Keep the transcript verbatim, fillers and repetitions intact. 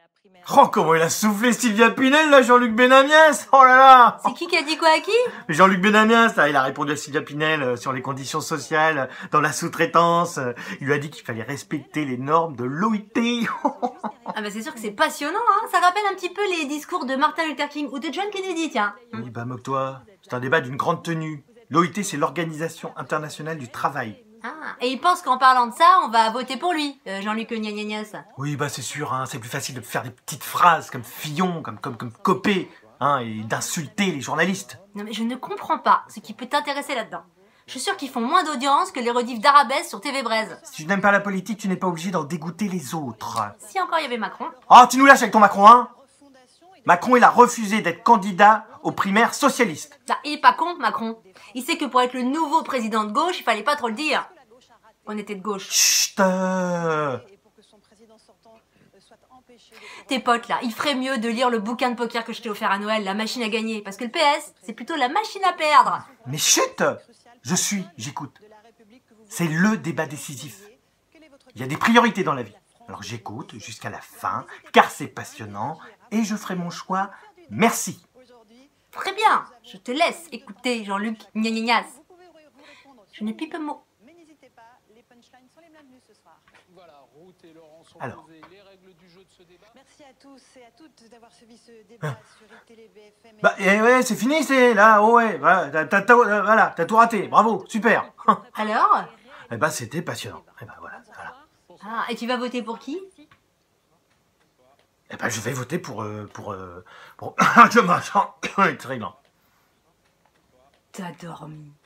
Oh, comment il a soufflé Sylvia Pinel, là, Jean-Luc Benamias. Oh là là. C'est qui qui a dit quoi à qui? Jean-Luc Benamias, là, il a répondu à Sylvia Pinel euh, sur les conditions sociales euh, dans la sous-traitance. Euh, il lui a dit qu'il fallait respecter les normes de l'O I T. Ah bah c'est sûr que c'est passionnant, hein. Ça rappelle un petit peu les discours de Martin Luther King ou de John Kennedy, tiens. Oui, bah moque-toi. C'est un débat d'une grande tenue. L'O I T, c'est l'Organisation Internationale du Travail. Ah, et il pense qu'en parlant de ça, on va voter pour lui, euh, Jean-Luc Gnagnagnas. Oui, bah c'est sûr, hein, c'est plus facile de faire des petites phrases comme Fillon, comme, comme, comme Copé, hein, et d'insulter les journalistes. Non mais je ne comprends pas ce qui peut t'intéresser là-dedans. Je suis sûre qu'ils font moins d'audience que les rediffs d'Arabesque sur T V Braise. Si tu n'aimes pas la politique, tu n'es pas obligé d'en dégoûter les autres. Si encore il y avait Macron. Oh, tu nous lâches avec ton Macron, hein? Macron, il a refusé d'être candidat aux primaires socialistes. Bah, il est pas con, Macron. Il sait que pour être le nouveau président de gauche, il fallait pas trop le dire. On était de gauche. Chut euh... Tes potes là, ils feraient mieux de lire le bouquin de poker que je t'ai offert à Noël, La machine à gagner, parce que le P S, c'est plutôt la machine à perdre. Mais chut! Je suis, j'écoute. C'est le débat décisif. Il y a des priorités dans la vie. Alors j'écoute jusqu'à la fin, car c'est passionnant, et je ferai mon choix. Merci. Très bien, je te laisse écouter Jean-Luc Gnagnagnas. Je ne pipe mot. Alors. Merci à tous et à toutes d'avoir suivi ce débat sur I T L B F M. Bah eh ouais, c'est fini, c'est là, oh ouais, voilà, t'as, t'as, t'as, voilà, t'as tout raté, bravo, super. Alors? Eh bah c'était passionnant. Eh bah voilà, voilà. Ah, et tu vas voter pour qui? Eh bah je vais voter pour euh, pour euh, pour je me sens très grand. T'as dormi.